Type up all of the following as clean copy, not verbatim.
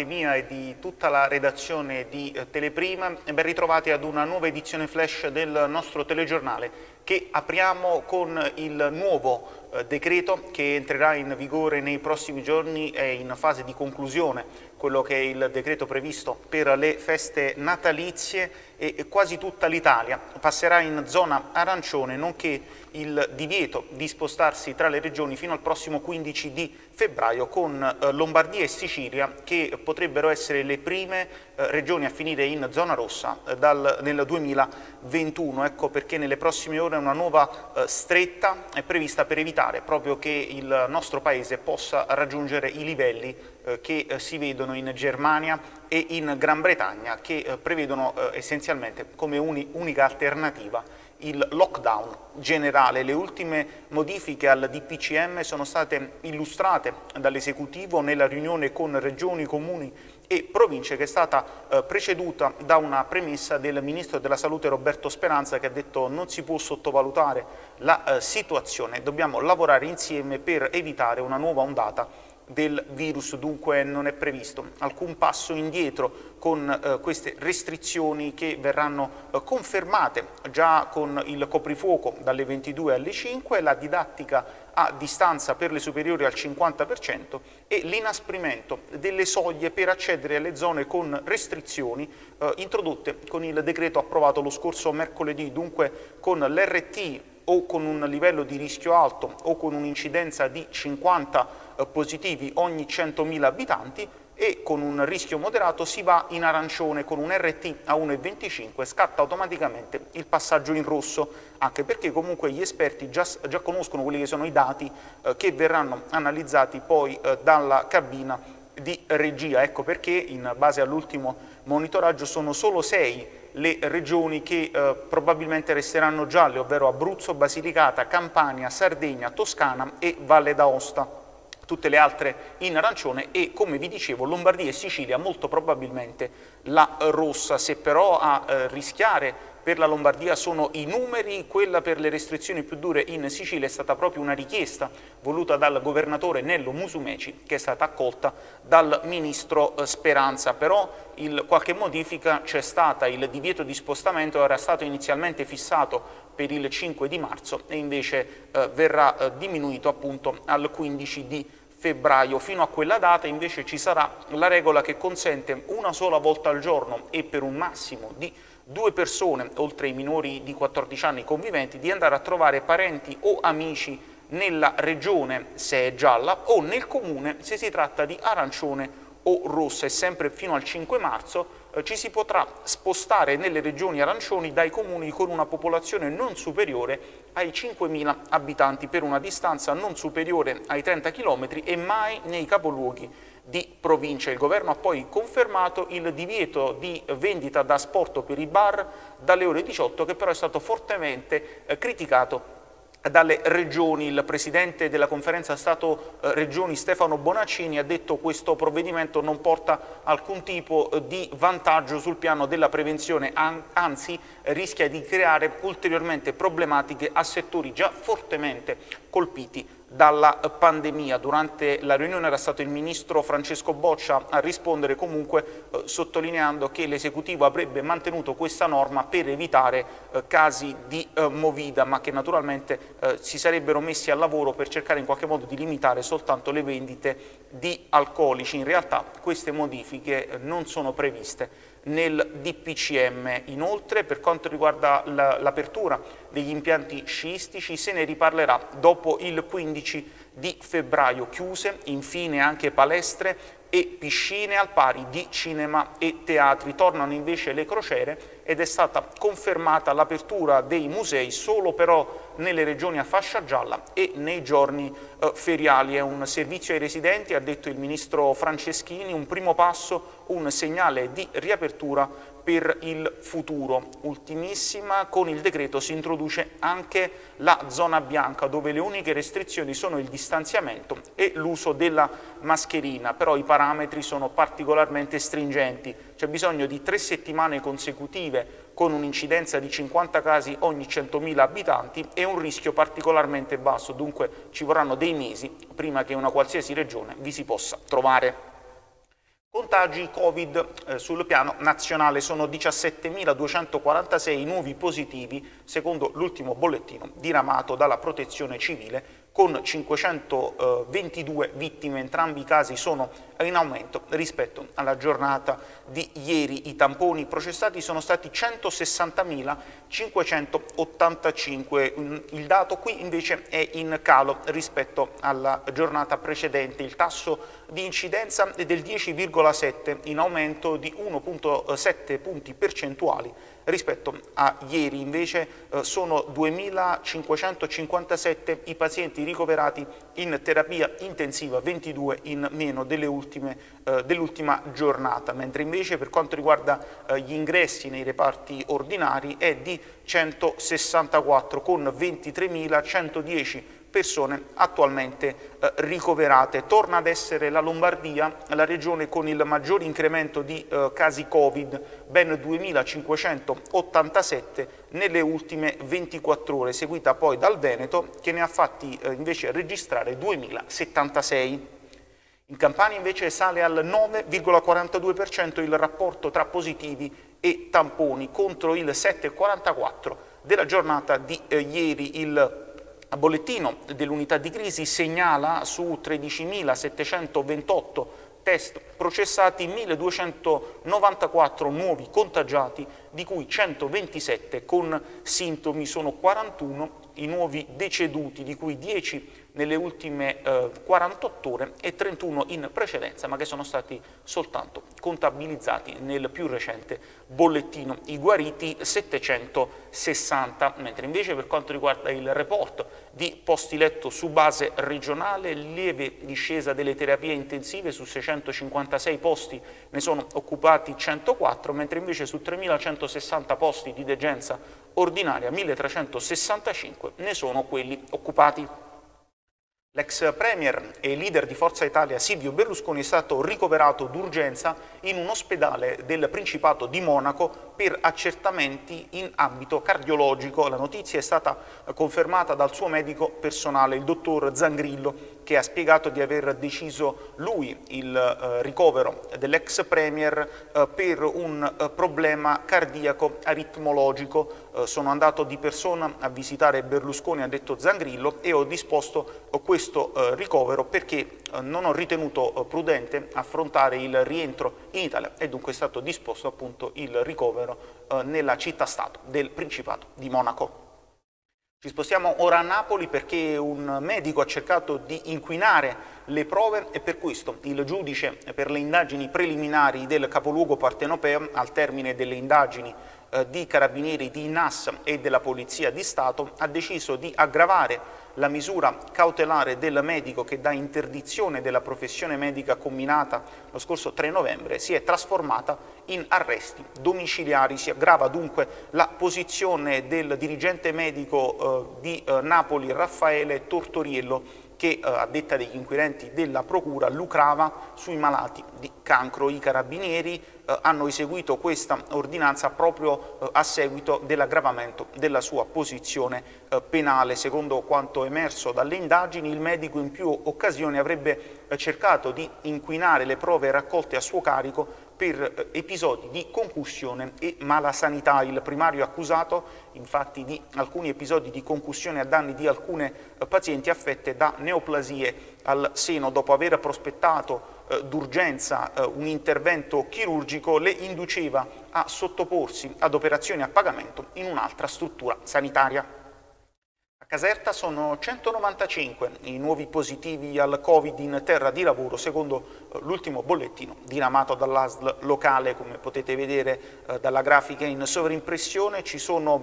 parte mia e di tutta la redazione di Teleprima, ben ritrovati ad una nuova edizione flash del nostro telegiornale che apriamo con il nuovo decreto che entrerà in vigore nei prossimi giorni, è in fase di conclusione quello che è il decreto previsto per le feste natalizie e quasi tutta l'Italia passerà in zona arancione, nonché il divieto di spostarsi tra le regioni fino al prossimo 15 di febbraio, con Lombardia e Sicilia che potrebbero essere le prime regioni a finire in zona rossa nel 2021. Ecco perché nelle prossime ore una nuova stretta è prevista per evitare proprio che il nostro Paese possa raggiungere i livelli che si vedono in Germania e in Gran Bretagna, che prevedono essenzialmente come unica alternativa il lockdown generale. Le ultime modifiche al DPCM sono state illustrate dall'esecutivo nella riunione con regioni, comuni e province, che è stata preceduta da una premessa del Ministro della Salute Roberto Speranza, che ha detto: non si può sottovalutare la situazione, dobbiamo lavorare insieme per evitare una nuova ondata del virus. Dunque non è previsto alcun passo indietro con queste restrizioni che verranno confermate già con il coprifuoco dalle 22 alle 5, la didattica a distanza per le superiori al 50% e l'inasprimento delle soglie per accedere alle zone con restrizioni introdotte con il decreto approvato lo scorso mercoledì. Dunque con l'RT o con un livello di rischio alto o con un'incidenza di 50 positivi ogni 100.000 abitanti, e con un rischio moderato si va in arancione. Con un RT a 1,25 scatta automaticamente il passaggio in rosso, anche perché comunque gli esperti già conoscono quelli che sono i dati che verranno analizzati poi dalla cabina di regia. Ecco perché in base all'ultimo monitoraggio sono solo 6 le regioni che probabilmente resteranno gialle, ovvero Abruzzo, Basilicata, Campania, Sardegna, Toscana e Valle d'Aosta. Tutte le altre in arancione e, come vi dicevo, Lombardia e Sicilia molto probabilmente la rossa. Se però a rischiare per la Lombardia sono i numeri, quella per le restrizioni più dure in Sicilia è stata proprio una richiesta voluta dal governatore Nello Musumeci, che è stata accolta dal ministro Speranza. Però qualche modifica c'è stata. Il divieto di spostamento era stato inizialmente fissato per il 5 di marzo e invece verrà diminuito appunto al 15 di febbraio. Fino a quella data invece ci sarà la regola che consente una sola volta al giorno e per un massimo di 2 persone, oltre ai minori di 14 anni conviventi, di andare a trovare parenti o amici nella regione se è gialla o nel comune se si tratta di arancione o rossa, e sempre fino al 5 marzo ci si potrà spostare nelle regioni arancioni dai comuni con una popolazione non superiore ai 5.000 abitanti per una distanza non superiore ai 30 km e mai nei capoluoghi di provincia. Il governo ha poi confermato il divieto di vendita da asporto per i bar dalle ore 18, che però è stato fortemente criticato dalle regioni. Il presidente della conferenza Stato-Regioni Stefano Bonaccini ha detto che questo provvedimento non porta alcun tipo di vantaggio sul piano della prevenzione, anzi rischia di creare ulteriormente problematiche a settori già fortemente colpiti dalla pandemia. Durante la riunione era stato il ministro Francesco Boccia a rispondere, comunque sottolineando che l'esecutivo avrebbe mantenuto questa norma per evitare casi di movida, ma che naturalmente si sarebbero messi al lavoro per cercare in qualche modo di limitare soltanto le vendite di alcolici. In realtà queste modifiche non sono previste nel DPCM. Inoltre, per quanto riguarda l'apertura degli impianti sciistici, se ne riparlerà dopo il 15 di febbraio. Chiuse infine anche palestre e piscine, al pari di cinema e teatri. Tornano invece le crociere ed è stata confermata l'apertura dei musei solo però nelle regioni a fascia gialla e nei giorni feriali. È un servizio ai residenti, ha detto il ministro Franceschini, un primo passo, un segnale di riapertura per il futuro. Ultimissima, con il decreto si introduce anche la zona bianca, dove le uniche restrizioni sono il distanziamento e l'uso della mascherina, però i parametri sono particolarmente stringenti. C'è bisogno di 3 settimane consecutive con un'incidenza di 50 casi ogni 100.000 abitanti e un rischio particolarmente basso, dunque ci vorranno dei mesi prima che una qualsiasi regione vi si possa trovare. Contagi Covid sul piano nazionale sono 17.246 i nuovi positivi secondo l'ultimo bollettino diramato dalla Protezione Civile, con 522 vittime. Entrambi i casi sono in aumento rispetto alla giornata di ieri. I tamponi processati sono stati 160.585. Il dato qui invece è in calo rispetto alla giornata precedente. Il tasso di incidenza è del 10,7, in aumento di 1,7 punti percentuali rispetto a ieri. Invece sono 2.557 i pazienti ricoverati in terapia intensiva, 22 in meno dell'ultima giornata, mentre invece per quanto riguarda gli ingressi nei reparti ordinari è di 164, con 23.110 persone attualmente ricoverate. Torna ad essere la Lombardia la regione con il maggior incremento di casi Covid, ben 2.587 nelle ultime 24 ore, seguita poi dal Veneto che ne ha fatti invece registrare 2.076. In Campania invece sale al 9,42% il rapporto tra positivi e tamponi, contro il 7,44% della giornata di ieri. Il bollettino dell'unità di crisi segnala su 13.728 test processati 1.294 nuovi contagiati, di cui 127 con sintomi. Sono 41 i nuovi deceduti, di cui 10 nelle ultime 48 ore e 31 in precedenza, ma che sono stati soltanto contabilizzati nel più recente bollettino. I guariti 760, mentre invece per quanto riguarda il report di posti letto su base regionale, lieve discesa delle terapie intensive: su 656 posti ne sono occupati 104, mentre invece su 3.160 posti di degenza ordinaria 1.365 ne sono quelli occupati. L'ex premier e leader di Forza Italia Silvio Berlusconi è stato ricoverato d'urgenza in un ospedale del Principato di Monaco per accertamenti in ambito cardiologico. La notizia è stata confermata dal suo medico personale, il dottor Zangrillo, che ha spiegato di aver deciso lui il ricovero dell'ex premier per un problema cardiaco aritmologico. Sono andato di persona a visitare Berlusconi, ha detto Zangrillo, e ho disposto questo ricovero perché non ho ritenuto prudente affrontare il rientro in Italia, e dunque è stato disposto appunto il ricovero nella città-stato del Principato di Monaco. Ci spostiamo ora a Napoli perché un medico ha cercato di inquinare le prove e per questo il giudice per le indagini preliminari del capoluogo partenopeo, al termine delle indagini di carabinieri, di NAS e della Polizia di Stato, ha deciso di aggravare la misura cautelare del medico che da interdizione della professione medica combinata lo scorso 3 novembre si è trasformata in arresti domiciliari. Si aggrava dunque la posizione del dirigente medico di Napoli Raffaele Tortoriello, che a detta degli inquirenti della procura lucrava sui malati di cancro. I carabinieri hanno eseguito questa ordinanza proprio a seguito dell'aggravamento della sua posizione penale. Secondo quanto emerso dalle indagini, il medico in più occasioni avrebbe cercato di inquinare le prove raccolte a suo carico per episodi di concussione e malasanità. Il primario accusato, infatti, di alcuni episodi di concussione a danni di alcune pazienti affette da neoplasie al seno, dopo aver prospettato d'urgenza un intervento chirurgico, le induceva a sottoporsi ad operazioni a pagamento in un'altra struttura sanitaria. A Caserta sono 195 i nuovi positivi al Covid in terra di lavoro, secondo l'ultimo bollettino diramato dall'ASL locale. Come potete vedere dalla grafica in sovrimpressione, ci sono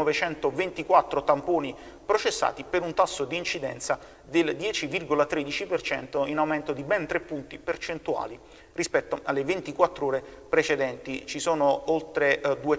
1924 tamponi processati per un tasso di incidenza del 10,13%, in aumento di ben 3 punti percentuali rispetto alle 24 ore precedenti. Ci sono oltre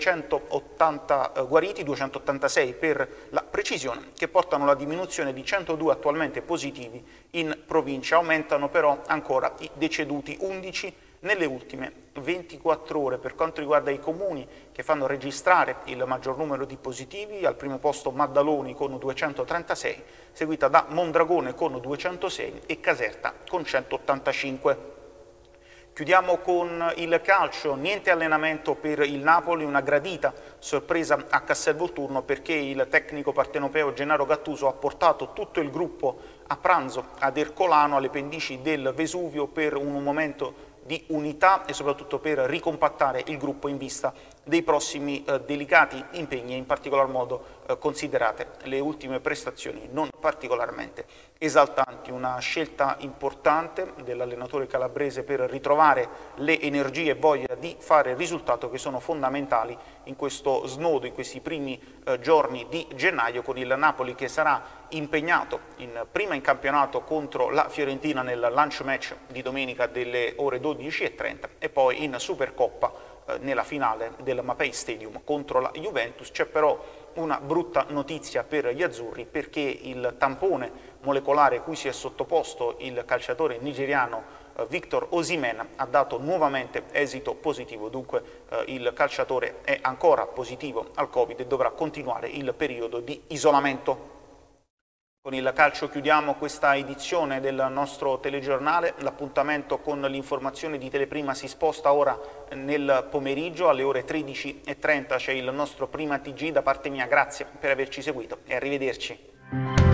280 guariti, 286 per la precisione, che portano la diminuzione di 102 attualmente positivi in provincia. Aumentano però ancora i deceduti, 11 nelle ultime 24 ore. Per quanto riguarda i comuni che fanno registrare il maggior numero di positivi, al primo posto Maddaloni con 236, seguita da Mondragone con 206 e Caserta con 185. Chiudiamo con il calcio, niente allenamento per il Napoli, una gradita sorpresa a Castelvolturno perché il tecnico partenopeo Gennaro Gattuso ha portato tutto il gruppo a pranzo ad Ercolano, alle pendici del Vesuvio, per un momento di unità e soprattutto per ricompattare il gruppo in vista dei prossimi delicati impegni, in particolar modo considerate le ultime prestazioni non particolarmente esaltanti. Una scelta importante dell'allenatore calabrese per ritrovare le energie e voglia di fare risultato che sono fondamentali in questo snodo, in questi primi giorni di gennaio, con il Napoli che sarà impegnato prima in campionato contro la Fiorentina nel lunch match di domenica delle ore 12:30 e poi in Supercoppa nella finale del Mapei Stadium contro la Juventus. C'è però una brutta notizia per gli azzurri, perché il tampone molecolare cui si è sottoposto il calciatore nigeriano Victor Osimhen ha dato nuovamente esito positivo. Dunque il calciatore è ancora positivo al Covid e dovrà continuare il periodo di isolamento. Con il calcio chiudiamo questa edizione del nostro telegiornale. L'appuntamento con l'informazione di Teleprima si sposta ora nel pomeriggio, alle ore 13:30 c'è il nostro Prima TG. Da parte mia grazie per averci seguito e arrivederci.